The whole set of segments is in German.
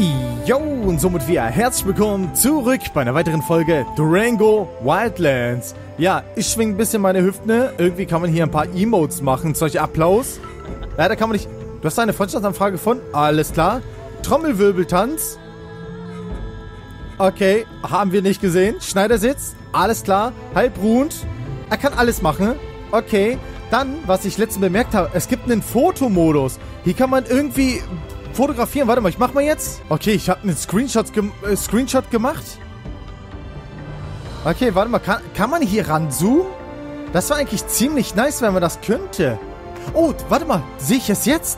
Jo, und somit wieder herzlich willkommen zurück bei einer weiteren Folge Durango Wildlands. Ja, ich schwinge ein bisschen meine Hüften. Irgendwie kann man hier ein paar Emotes machen. Solche Applaus. Ja, da kann man nicht... Du hast eine Freundschaftsanfrage gefunden? Alles klar. Trommelwirbeltanz. Okay, haben wir nicht gesehen. Schneidersitz. Alles klar. Halbruhend. Er kann alles machen. Okay. Dann, was ich letztens bemerkt habe, es gibt einen Fotomodus. Hier kann man irgendwie... fotografieren. Warte mal, ich mach mal jetzt. Okay, ich habe einen Screenshot gemacht. Okay, warte mal. Kann man hier ranzoomen? Das war eigentlich ziemlich nice, wenn man das könnte. Oh, warte mal. Sehe ich es jetzt?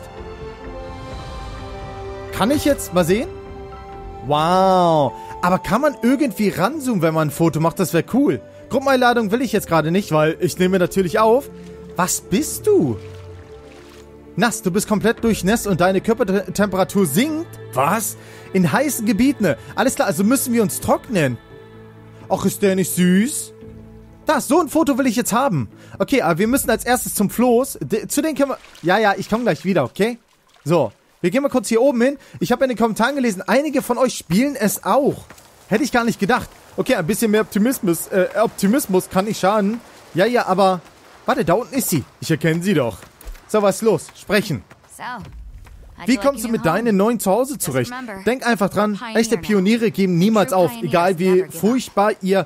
Kann ich jetzt mal sehen? Wow. Aber kann man irgendwie ranzoomen, wenn man ein Foto macht? Das wäre cool. Gruppeneinladung will ich jetzt gerade nicht, weil ich nehme natürlich auf. Was bist du? Nass, du bist komplett durchnässt und deine Körpertemperatur sinkt. Was? In heißen Gebieten. Alles klar, also müssen wir uns trocknen. Ach, ist der nicht süß? Das, so ein Foto will ich jetzt haben. Okay, aber wir müssen als erstes zum Floß. Zu denen können wir... Ja, ich komme gleich wieder, okay? So, wir gehen mal kurz hier oben hin. Ich habe in den Kommentaren gelesen, einige von euch spielen es auch. Hätte ich gar nicht gedacht. Okay, ein bisschen mehr Optimismus kann nicht schaden. Ja, aber... Warte, da unten ist sie. Ich erkenne sie doch. So, was ist los? Sprechen. Wie kommst du mit deinem neuen Zuhause zurecht? Denk einfach dran, echte Pioniere geben niemals auf, egal wie furchtbar ihr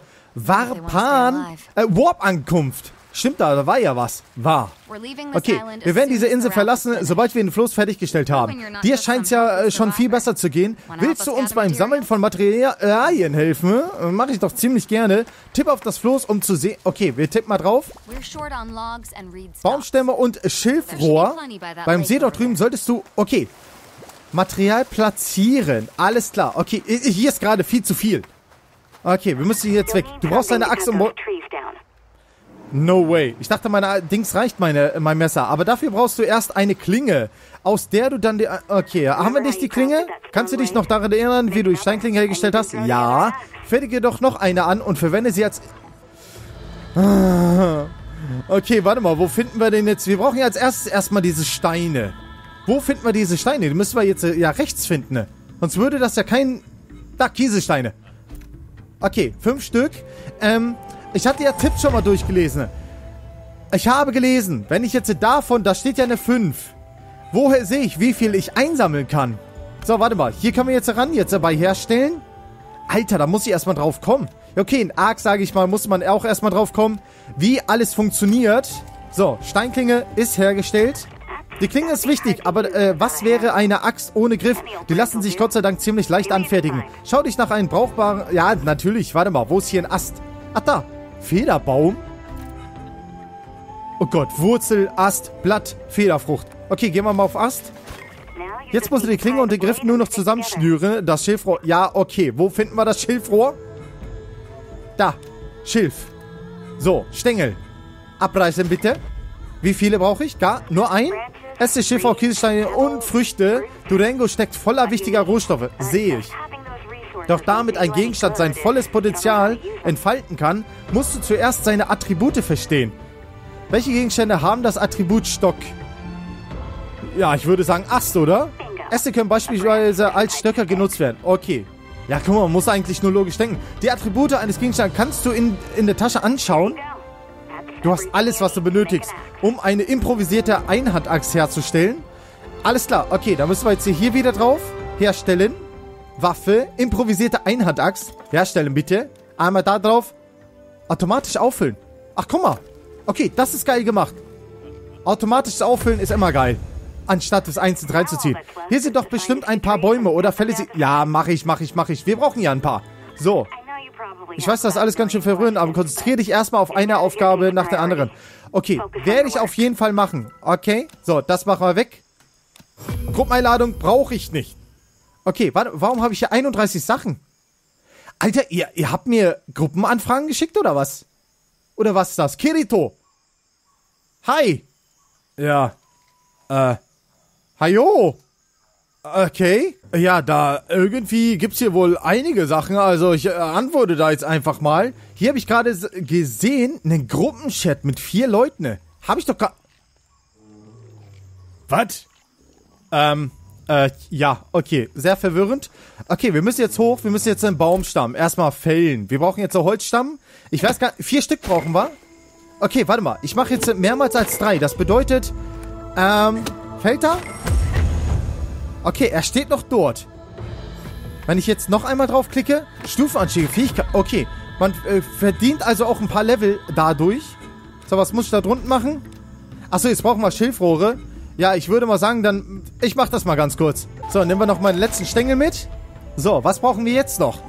Warp-Ankunft. Stimmt, da war ja was. War. Okay, wir werden diese Insel verlassen, sobald wir den Floß fertiggestellt haben. Dir scheint es ja schon viel besser zu gehen. Willst du uns beim Sammeln von Materialien helfen? Mache ich doch ziemlich gerne. Tipp auf das Floß, um zu sehen... Okay, wir tippen mal drauf. Baumstämme und Schilfrohr. Beim See dort drüben solltest du... Okay. Material platzieren. Alles klar. Okay, hier ist gerade viel zu viel. Okay, wir müssen hier jetzt weg. Du brauchst eine Axt und... No way. Ich dachte, meine Dings reicht mein Messer. Aber dafür brauchst du erst eine Klinge, aus der du dann die... Okay, haben wir nicht die Klinge? Kannst du dich noch daran erinnern, wie du die Steinklinge hergestellt hast? Ja. Fertige doch noch eine an und verwende sie als... Okay, warte mal. Wo finden wir denn jetzt... Wir brauchen ja als erstes erstmal diese Steine. Wo finden wir diese Steine? Die müssen wir jetzt ja rechts finden. Sonst würde das ja kein... Da, Kieselsteine. Okay, 5 Stück. Ich hatte ja Tipps schon mal durchgelesen. Ich habe gelesen, wenn ich jetzt davon, da steht ja eine 5. Woher sehe ich, wie viel ich einsammeln kann? So, warte mal. Hier können wir jetzt ran, jetzt dabei herstellen. Alter, da muss ich erstmal drauf kommen. Okay, in Ark, sage ich mal, muss man auch erstmal drauf kommen, wie alles funktioniert. So, Steinklinge ist hergestellt. Die Klinge ist wichtig, aber was wäre eine Axt ohne Griff? Die lassen sich Gott sei Dank ziemlich leicht anfertigen. Schau dich nach einem brauchbaren... Ja, natürlich, warte mal, wo ist hier ein Ast? Ach, da. Federbaum? Oh Gott, Wurzel, Ast, Blatt, Federfrucht. Okay, gehen wir mal auf Ast. Jetzt musst du die Klinge und den Griff nur noch zusammenschnüren. Das Schilfrohr. Ja, okay. Wo finden wir das Schilfrohr? Da. Schilf. So, Stängel. Abreißen bitte. Wie viele brauche ich? Gar nur ein? Äste, Schilfrohr, Kieselsteine und Früchte. Durango steckt voller wichtiger Rohstoffe. Sehe ich. Doch damit ein Gegenstand sein volles Potenzial entfalten kann, musst du zuerst seine Attribute verstehen. Welche Gegenstände haben das Attribut Stock? Ja, ich würde sagen Ast, oder? Äste können beispielsweise als Stöcker genutzt werden. Okay. Ja, guck mal, man muss eigentlich nur logisch denken. Die Attribute eines Gegenstands kannst du in der Tasche anschauen. Du hast alles, was du benötigst, um eine improvisierte Einhandaxt herzustellen. Alles klar. Okay, da müssen wir jetzt hier wieder drauf. Herstellen. Waffe, improvisierte Einhandaxt. Herstellen, bitte. Einmal da drauf. Automatisch auffüllen. Ach, guck mal. Okay, das ist geil gemacht. Automatisches Auffüllen ist immer geil. Anstatt das einzeln reinzuziehen. Hier sind doch bestimmt ein paar Bäume oder Fälle. Ja, mach ich. Wir brauchen ja ein paar. So. Ich weiß, das ist alles ganz schön verwirrend, aber konzentriere dich erstmal auf eine Aufgabe nach der anderen. Okay, werde ich auf jeden Fall machen. Okay, so, das machen wir weg. Gruppeneinladung brauche ich nicht. Okay, warte, warum habe ich hier 31 Sachen? Alter, ihr habt mir Gruppenanfragen geschickt, oder was? Oder was ist das? Kirito! Hi! Ja. Hajo! Okay. Ja, da irgendwie gibt's hier wohl einige Sachen, also ich antworte da jetzt einfach mal. Hier habe ich gerade gesehen, einen Gruppenchat mit 4 Leuten. Habe ich doch gar... Was? Ja, okay. Sehr verwirrend. Okay, wir müssen jetzt hoch. Wir müssen jetzt einen Baumstamm erstmal fällen. Wir brauchen jetzt einen Holzstamm. Ich weiß gar nicht, 4 Stück brauchen wir. Okay, warte mal. Ich mache jetzt mehrmals als 3. Das bedeutet, fällt er? Okay, er steht noch dort. Wenn ich jetzt noch einmal draufklicke, Stufenanstiege, Fähigkeit. Okay, man verdient also auch ein paar Level dadurch. So, was muss ich da drunten machen? Achso, jetzt brauchen wir Schilfrohre. Ja, ich würde mal sagen, dann... Ich mach das mal ganz kurz. So, nehmen wir noch mal den letzten Stängel mit. So, was brauchen wir jetzt noch?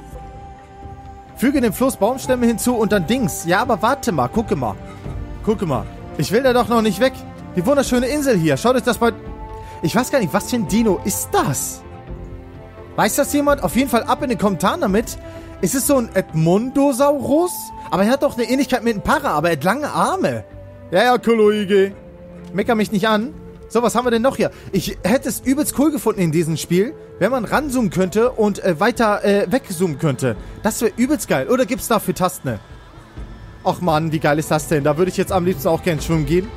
Füge dem Fluss Baumstämme hinzu und dann Dings. Ja, aber warte mal, gucke mal. Gucke mal. Ich will da doch noch nicht weg. Die wunderschöne Insel hier. Schaut euch das mal... Ich weiß gar nicht, was für ein Dino ist das? Weiß das jemand? Auf jeden Fall ab in den Kommentaren damit. Ist es so ein Edmondosaurus? Aber er hat doch eine Ähnlichkeit mit einem Para, aber er hat lange Arme. Ja, Kollege. Mecker mich nicht an. So, was haben wir denn noch hier? Ich hätte es übelst cool gefunden in diesem Spiel, wenn man ranzoomen könnte und weiter wegzoomen könnte. Das wäre übelst geil. Oder gibt's dafür Tasten? Och Mann, wie geil ist das denn? Da würde ich jetzt am liebsten auch gerne schwimmen gehen.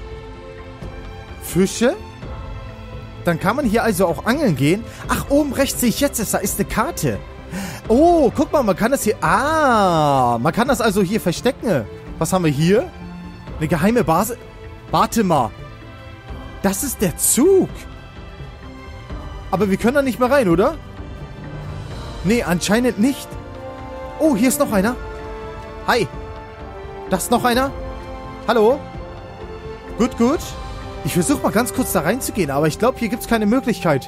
Fische? Dann kann man hier also auch angeln gehen. Ach, oben rechts sehe ich jetzt, da ist eine Karte. Oh, guck mal, man kann das hier... Ah, man kann das also hier verstecken. Was haben wir hier? Eine geheime Basis. Warte mal. Das ist der Zug. Aber wir können da nicht mehr rein, oder? Nee, anscheinend nicht. Oh, hier ist noch einer. Hi. Das ist noch einer. Hallo. Gut, gut. Ich versuche mal ganz kurz da reinzugehen, aber ich glaube, hier gibt es keine Möglichkeit.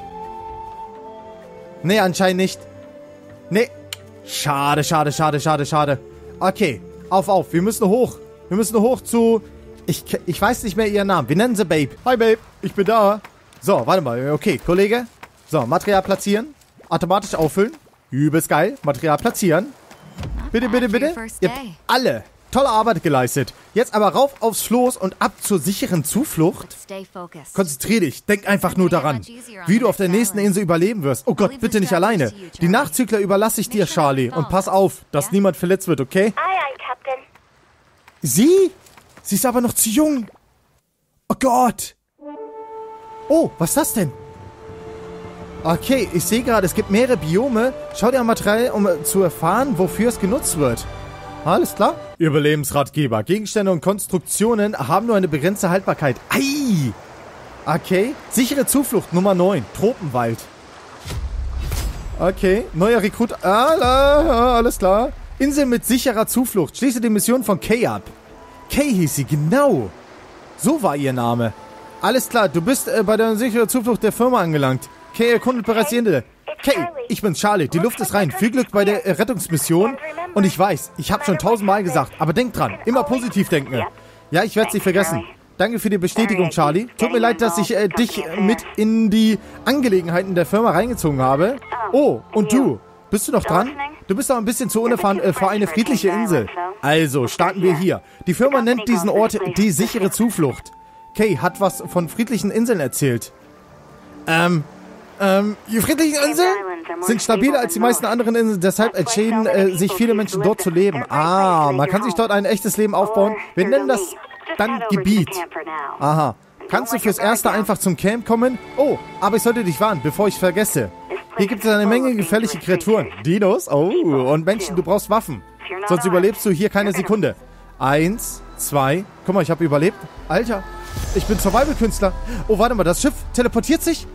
Nee, anscheinend nicht. Nee. Schade, schade, schade, schade, schade. Okay, auf. Wir müssen hoch. Wir müssen hoch zu... Ich weiß nicht mehr ihren Namen. Wir nennen sie Babe. Hi, Babe. Ich bin da. So, warte mal. Okay, Kollege. So, Material platzieren. Automatisch auffüllen. Übelst geil. Material platzieren. Bitte, bitte, bitte. Ihr habt alle tolle Arbeit geleistet. Jetzt aber rauf aufs Floß und ab zur sicheren Zuflucht. Konzentrier dich. Denk einfach nur daran, wie du auf der nächsten Insel überleben wirst. Oh Gott, bitte nicht alleine. Die Nachzügler überlasse ich dir, Charlie. Und pass auf, dass niemand verletzt wird, okay? Sie? Sie ist aber noch zu jung. Oh Gott. Oh, was ist das denn? Okay, ich sehe gerade, es gibt mehrere Biome. Schau dir am Material, um zu erfahren, wofür es genutzt wird. Alles klar? Überlebensratgeber. Gegenstände und Konstruktionen haben nur eine begrenzte Haltbarkeit. Ei! Okay. Sichere Zuflucht Nummer 9. Tropenwald. Okay. Neuer Rekrut. Alles klar. Insel mit sicherer Zuflucht. Schließe die Mission von Kay ab. Kay hieß sie, genau. So war ihr Name. Alles klar, du bist bei der sicheren Zuflucht der Firma angelangt. Kay erkundet bereits die Insel. Kay, ich bin's, Charlie. Die Luft ist rein. Viel Glück bei der Rettungsmission. Und ich weiß, ich habe schon 1000-mal gesagt, aber denk dran, immer positiv denken. Ja, ich werde es nicht vergessen. Danke für die Bestätigung, Charlie. Tut mir leid, dass ich dich mit in die Angelegenheiten der Firma reingezogen habe. Oh, und du? Bist du noch dran? Du bist doch ein bisschen zu unerfahren für eine friedliche Insel. Also, starten wir hier. Die Firma nennt diesen Ort die sichere Zuflucht. Kay hat was von friedlichen Inseln erzählt. Die friedlichen Inseln sind stabiler als die meisten anderen Inseln, deshalb entschieden sich viele Menschen dort zu leben. Ah, man kann sich dort ein echtes Leben aufbauen. Wir nennen das dann Gebiet. Aha. Kannst du fürs Erste einfach zum Camp kommen? Oh, aber ich sollte dich warnen, bevor ich vergesse. Hier gibt es eine Menge gefährliche Kreaturen. Dinos? Oh, und Menschen, du brauchst Waffen. Sonst überlebst du hier keine Sekunde. 1, 2, guck mal, ich habe überlebt. Alter, ich bin Survival-Künstler. Oh, warte mal, das Schiff teleportiert sich?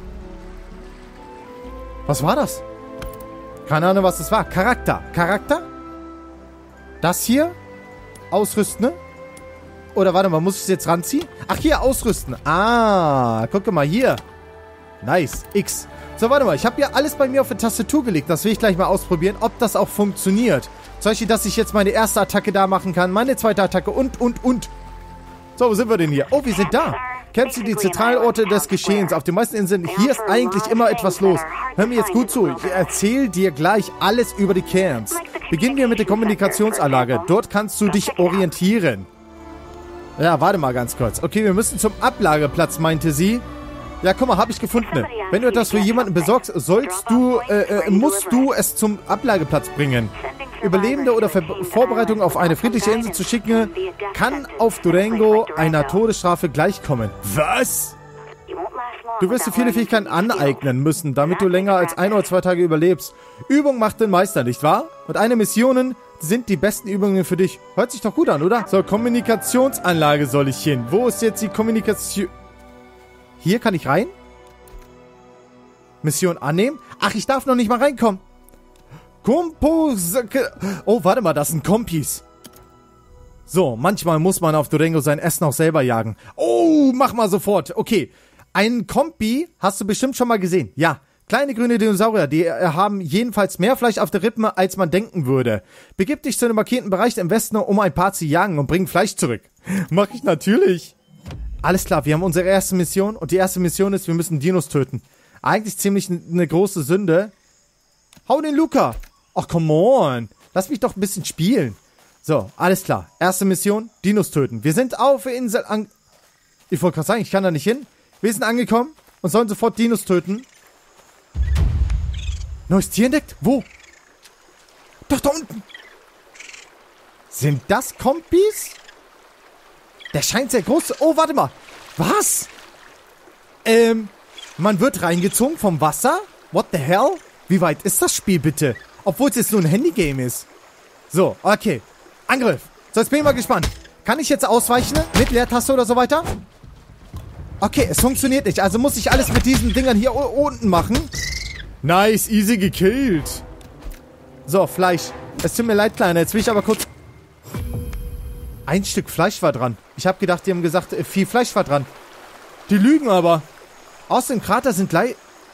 Was war das? Keine Ahnung, was das war. Charakter. Charakter? Das hier? Ausrüsten, ne? Oder warte mal, muss ich es jetzt ranziehen? Ach, hier, ausrüsten. Ah, guck mal, hier. Nice. X. So, warte mal, ich habe hier alles bei mir auf die Tastatur gelegt. Das will ich gleich mal ausprobieren, ob das auch funktioniert. Zum Beispiel, dass ich jetzt meine erste Attacke da machen kann, meine zweite Attacke und. So, wo sind wir denn hier? Oh, wir sind da. Camps sind die Zentralorte des Geschehens. Auf den meisten Inseln, hier ist eigentlich immer etwas los. Hör mir jetzt gut zu. Ich erzähle dir gleich alles über die Camps. Beginnen wir mit der Kommunikationsanlage. Dort kannst du dich orientieren. Ja, warte mal ganz kurz. Okay, wir müssen zum Ablageplatz, meinte sie. Ja, guck mal, habe ich gefunden. Wenn du etwas für jemanden besorgst, musst du es zum Ablageplatz bringen. Überlebende oder Vorbereitungen auf eine friedliche Insel zu schicken, kann auf Durango einer Todesstrafe gleichkommen. Was? Du wirst dir viele Fähigkeiten aneignen müssen, damit du länger als 1 oder 2 Tage überlebst. Übung macht den Meister, nicht wahr? Und eine Missionen sind die besten Übungen für dich. Hört sich doch gut an, oder? So, Kommunikationsanlage soll ich hin. Wo ist jetzt die Kommunikation? Hier kann ich rein? Mission annehmen? Ach, ich darf noch nicht mal reinkommen. Oh, warte mal, das sind Kompis. So, manchmal muss man auf Durango sein Essen auch selber jagen. Oh, mach mal sofort. Okay, einen Kompi hast du bestimmt schon mal gesehen. Ja, kleine grüne Dinosaurier, die haben jedenfalls mehr Fleisch auf der Rippe, als man denken würde. Begib dich zu einem markierten Bereich im Westen, um ein paar zu jagen und bring Fleisch zurück. Mach ich natürlich. Alles klar, wir haben unsere erste Mission und die erste Mission ist, wir müssen Dinos töten. Eigentlich ziemlich eine große Sünde. Hau den Luca. Ach, come on. Lass mich doch ein bisschen spielen. So, alles klar. Erste Mission, Dinos töten. Wir sind auf der Insel Ich wollte gerade sagen, ich kann da nicht hin. Wir sind angekommen und sollen sofort Dinos töten. Neues Tier entdeckt? Wo? Doch, da unten. Sind das Kompis? Der scheint sehr groß. Oh, warte mal. Was? Man wird reingezogen vom Wasser? What the hell? Wie weit ist das Spiel bitte? Obwohl es jetzt nur ein Handygame ist. So, okay. Angriff. So, jetzt bin ich mal gespannt. Kann ich jetzt ausweichen? Mit Leertaste oder so weiter? Okay, es funktioniert nicht. Also muss ich alles mit diesen Dingern hier unten machen. Nice, easy gekillt. So, Fleisch. Es tut mir leid, Kleiner. Jetzt will ich aber kurz... Ein Stück Fleisch war dran. Ich habe gedacht, die haben gesagt, viel Fleisch war dran. Die lügen aber. Aus dem Krater sind gleich...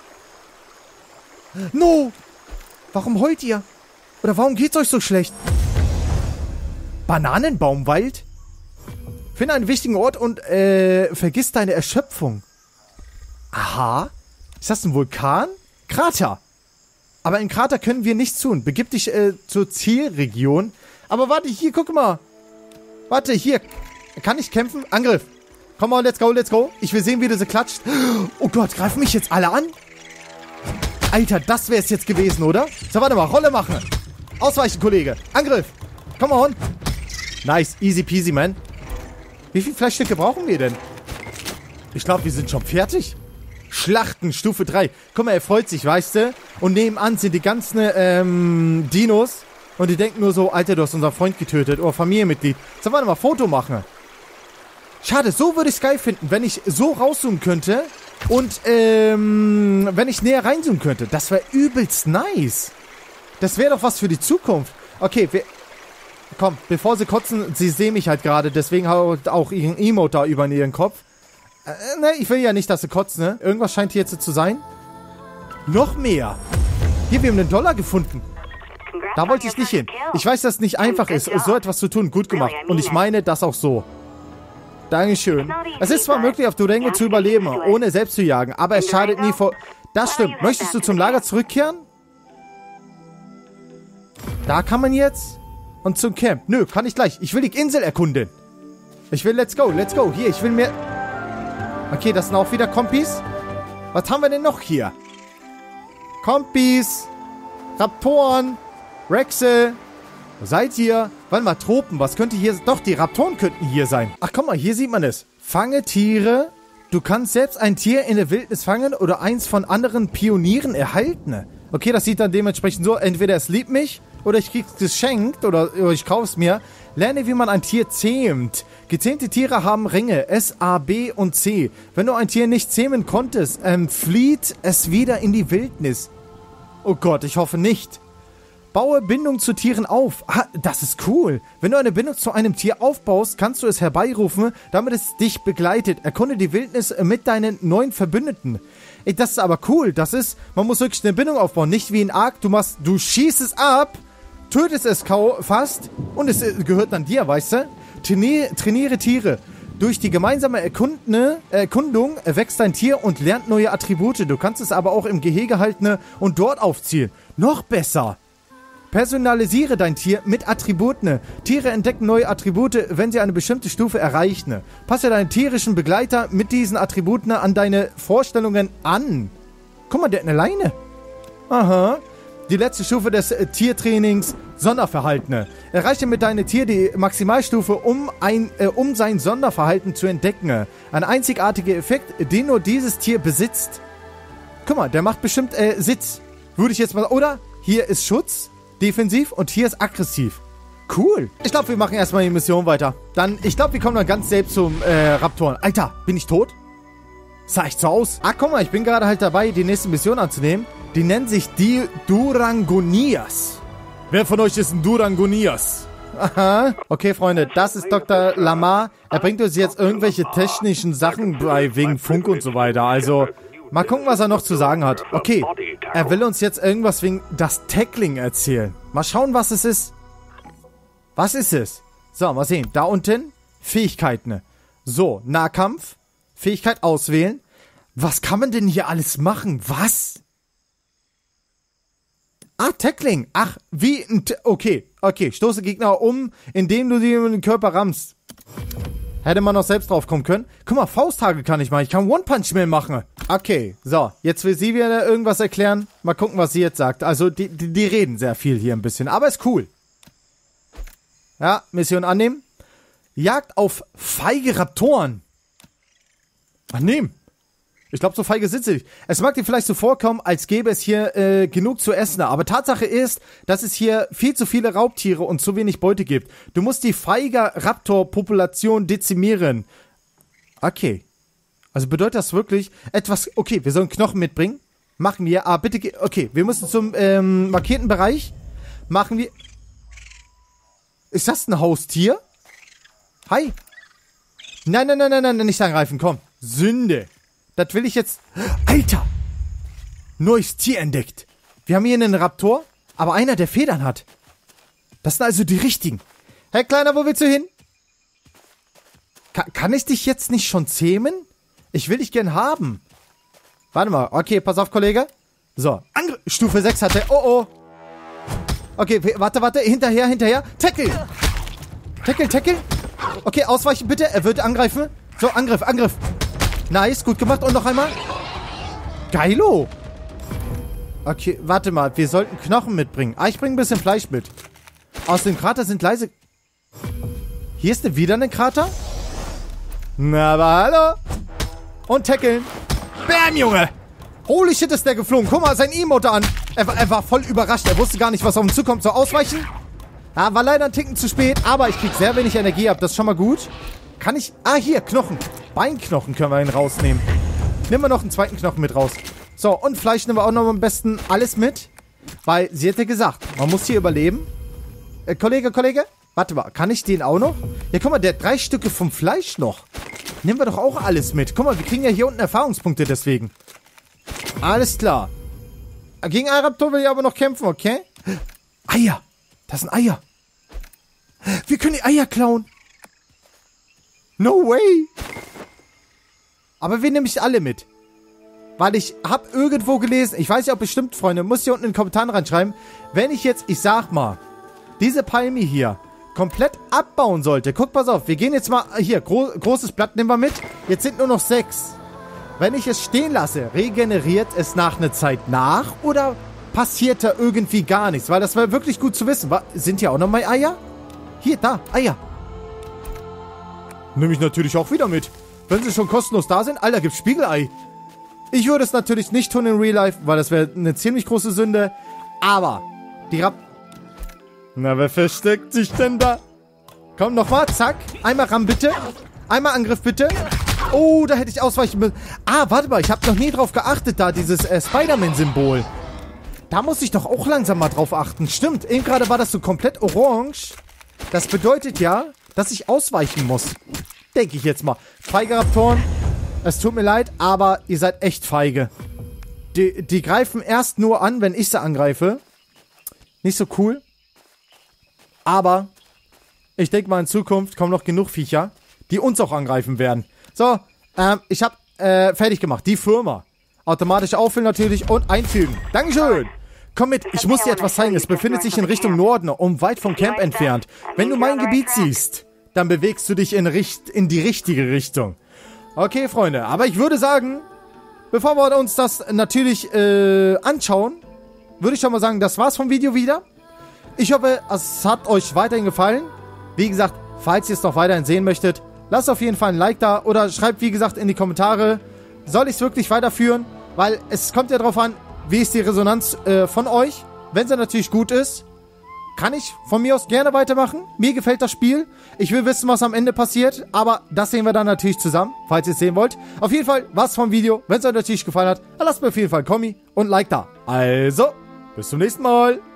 No! Warum heult ihr? Oder warum geht's euch so schlecht? Bananenbaumwald? Finde einen wichtigen Ort und vergiss deine Erschöpfung. Aha. Ist das ein Vulkan? Krater. Aber im Krater können wir nichts tun. Begib dich zur Zielregion. Aber warte, hier, guck mal. Warte, hier. Kann ich kämpfen? Angriff. Komm on, let's go, let's go. Ich will sehen, wie du sie klatscht. Oh Gott, greifen mich jetzt alle an? Alter, das wäre es jetzt gewesen, oder? So, warte mal, Rolle machen. Ausweichen, Kollege. Angriff. Come on. Nice, easy peasy, man. Wie viele Fleischstücke brauchen wir denn? Ich glaube, wir sind schon fertig. Schlachten, Stufe 3. Guck mal, er freut sich, weißt du? Und nebenan sind die ganzen Dinos. Und die denken nur so, Alter, du hast unseren Freund getötet. Oder Familienmitglied. So, warte mal, Foto machen. Schade, so würde ich es geil finden, wenn ich so rauszoomen könnte. Und, wenn ich näher reinzoomen könnte. Das wäre übelst nice. Das wäre doch was für die Zukunft. Okay, komm, bevor sie kotzen, sie sehen mich halt gerade. Deswegen haut auch ihren Emote da über in ihren Kopf. Ne, ich will ja nicht, dass sie kotzen, ne? Irgendwas scheint hier jetzt zu sein. Noch mehr. Hier, wir haben einen $1 gefunden. Da wollte ich nicht hin. Ich weiß, dass es nicht einfach ist, so etwas zu tun. Gut gemacht. Und ich meine das auch so. Dankeschön. Es ist zwar möglich, auf Durango zu überleben, ohne selbst zu jagen, aber es schadet nie vor... Das stimmt. Möchtest du zum Lager zurückkehren? Da kann man jetzt... Und zum Camp. Nö, kann ich gleich. Ich will die Insel erkunden. Ich will, let's go, let's go. Hier, ich will mehr... Okay, das sind auch wieder Kompis. Was haben wir denn noch hier? Kompis. Raptoren. Rexe. Wo seid ihr? Warte mal, Tropen. Was könnte hier... Doch, die Raptoren könnten hier sein. Ach, guck mal, hier sieht man es. Fange Tiere. Du kannst selbst ein Tier in der Wildnis fangen oder eins von anderen Pionieren erhalten. Okay, das sieht dann dementsprechend so. Entweder es liebt mich oder ich krieg's geschenkt oder ich kauf's mir. Lerne, wie man ein Tier zähmt. Gezähmte Tiere haben Ringe S, A, B und C. Wenn du ein Tier nicht zähmen konntest, flieht es wieder in die Wildnis. Oh Gott, ich hoffe nicht. Baue Bindung zu Tieren auf. Ah, das ist cool. Wenn du eine Bindung zu einem Tier aufbaust, kannst du es herbeirufen, damit es dich begleitet. Erkunde die Wildnis mit deinen neuen Verbündeten. Ey, das ist aber cool. Das ist, man muss wirklich eine Bindung aufbauen. Nicht wie in Ark, du schießt es ab, tötest es fast und es gehört dann dir, weißt du? Trainiere Tiere. Durch die gemeinsame Erkundung wächst dein Tier und lernt neue Attribute. Du kannst es aber auch im Gehege halten und dort aufziehen. Noch besser. Personalisiere dein Tier mit Attributen. Tiere entdecken neue Attribute, wenn sie eine bestimmte Stufe erreichen. Passe deinen tierischen Begleiter mit diesen Attributen an deine Vorstellungen an. Guck mal, der hat eine Leine. Aha. Die letzte Stufe des Tiertrainings, Sonderverhaltene. Erreiche mit deinem Tier die Maximalstufe, um sein Sonderverhalten zu entdecken. Ein einzigartiger Effekt, den nur dieses Tier besitzt. Guck mal, der macht bestimmt Sitz. Würde ich jetzt mal... Oder? Hier ist Schutz, defensiv und hier ist aggressiv. Cool. Ich glaube, wir machen erstmal die Mission weiter. Dann, ich glaube, wir kommen dann ganz selbst zum Raptoren. Alter, bin ich tot? Sah ich so aus? Ah, guck mal, ich bin gerade halt dabei, die nächste Mission anzunehmen. Die nennen sich die Durangonias. Wer von euch ist ein Durangonias? Aha. Okay, Freunde, das ist Dr. Lamar. Er bringt uns jetzt irgendwelche technischen Sachen bei, wegen Funk und so weiter. Also, mal gucken, was er noch zu sagen hat. Okay, er will uns jetzt irgendwas wegen das Tackling erzählen. Mal schauen, was es ist. Was ist es? So, mal sehen. Da unten, Fähigkeiten. So, Nahkampf, Fähigkeit auswählen. Was kann man denn hier alles machen? Was? Ah, Tackling. Ach, wie ein... Okay. Stoße Gegner um, indem du sie in den Körper rammst. Hätte man noch selbst drauf kommen können. Guck mal, Fausthagel kann ich machen. Ich kann One-Punch-Man machen. Okay, so. Jetzt will sie wieder irgendwas erklären. Mal gucken, was sie jetzt sagt. Also, die reden sehr viel hier ein bisschen. Aber ist cool. Ja, Mission annehmen. Jagd auf feige Raptoren. Annehmen. Ich glaube, so feige sind sie nicht. Es mag dir vielleicht so vorkommen, als gäbe es hier genug zu essen. Aber Tatsache ist, dass es hier viel zu viele Raubtiere und zu wenig Beute gibt. Du musst die feige Raptor-Population dezimieren. Okay. Also bedeutet das wirklich etwas... Okay, wir sollen Knochen mitbringen. Machen wir. Ah, bitte... Okay, wir müssen zum markierten Bereich. Machen wir... Ist das ein Haustier? Hi. Nein, nicht angreifen, komm. Sünde. Das will ich jetzt... Alter! Neues Tier entdeckt. Wir haben hier einen Raptor, aber einer, der Federn hat. Das sind also die richtigen. Hey, Kleiner, wo willst du hin? Kann ich dich jetzt nicht schon zähmen? Ich will dich gern haben. Warte mal. Okay, pass auf, Kollege. So. Stufe 6 hat er. Oh. Okay, warte. Hinterher. Tackle. Okay, ausweichen bitte. Er wird angreifen. So, Angriff. Nice, gut gemacht. Und noch einmal. Geilo. Okay, warte mal. Wir sollten Knochen mitbringen. Ah, ich bringe ein bisschen Fleisch mit. Aus dem Krater sind leise... Hier ist wieder ein Krater? Na, aber hallo. Und tackeln. Bam, Junge. Holy shit, ist der geflogen. Guck mal, sein Emote an. Er war voll überrascht. Er wusste gar nicht, was auf ihn zukommt. So, ausweichen. Ah, war leider ein Ticken zu spät. Aber ich krieg sehr wenig Energie ab. Das ist schon mal gut. Kann ich... Ah, hier, Knochen. Beinknochen können wir ihn rausnehmen. Nehmen wir noch einen zweiten Knochen mit raus. So, und Fleisch nehmen wir auch noch am besten alles mit. Weil sie hätte gesagt, man muss hier überleben. Kollege. Warte mal, kann ich den auch noch? Ja, guck mal, der hat 3 Stücke vom Fleisch noch. Nehmen wir doch auch alles mit. Guck mal, wir kriegen ja hier unten Erfahrungspunkte deswegen. Alles klar. Gegen einen Raptor will ich aber noch kämpfen, okay? Eier. Das sind Eier. Wir können die Eier klauen. No way. Aber wir nehmen alle mit. Weil ich habe irgendwo gelesen, ich weiß ja auch bestimmt, Freunde, muss hier unten in den Kommentaren reinschreiben, wenn ich jetzt, ich sag mal, diese Palme hier komplett abbauen sollte. Guck, pass auf, wir gehen jetzt mal, hier, großes Blatt nehmen wir mit. Jetzt sind nur noch 6. Wenn ich es stehen lasse, regeneriert es nach einer Zeit nach oder passiert da irgendwie gar nichts? Weil das wäre wirklich gut zu wissen. Sind hier auch noch mal Eier? Hier, da, Eier. Nehme ich natürlich auch wieder mit. Wenn sie schon kostenlos da sind, Alter, gibt's Spiegelei. Ich würde es natürlich nicht tun in Real Life, weil das wäre eine ziemlich große Sünde. Aber, die Na, wer versteckt sich denn da? Komm, nochmal, zack. Einmal Ramm, bitte. Einmal Angriff, bitte. Oh, da hätte ich ausweichen müssen. Ah, warte mal, ich habe noch nie drauf geachtet, da dieses Spider-Man-Symbol. Da muss ich doch auch langsam mal drauf achten. Stimmt, eben gerade war das so komplett orange. Das bedeutet ja, dass ich ausweichen muss. Denke ich jetzt mal. Feige Raptoren, es tut mir leid, aber ihr seid echt feige. Die greifen erst nur an, wenn ich sie angreife. Nicht so cool. Aber ich denke mal, in Zukunft kommen noch genug Viecher, die uns auch angreifen werden. So, ich habe fertig gemacht. Die Firma. Automatisch auffüllen natürlich und einfügen. Dankeschön. Komm mit, ich muss dir etwas zeigen. Es befindet sich in Richtung Norden, weit vom Camp entfernt. Wenn du mein Gebiet siehst, dann bewegst du dich in die richtige Richtung. Okay, Freunde, aber ich würde sagen, bevor wir uns das natürlich anschauen, würde ich schon mal sagen, das war's vom Video wieder. Ich hoffe, es hat euch weiterhin gefallen. Wie gesagt, falls ihr es noch weiterhin sehen möchtet, lasst auf jeden Fall ein Like da oder schreibt, wie gesagt, in die Kommentare, soll ich es wirklich weiterführen? Weil es kommt ja drauf an, wie ist die Resonanz von euch. Wenn sie natürlich gut ist, kann ich von mir aus gerne weitermachen. Mir gefällt das Spiel. Ich will wissen, was am Ende passiert. Aber das sehen wir dann natürlich zusammen, falls ihr es sehen wollt. Auf jeden Fall war's vom Video. Wenn es euch natürlich gefallen hat, dann lasst mir auf jeden Fall ein Kommi und ein Like da. Also, bis zum nächsten Mal.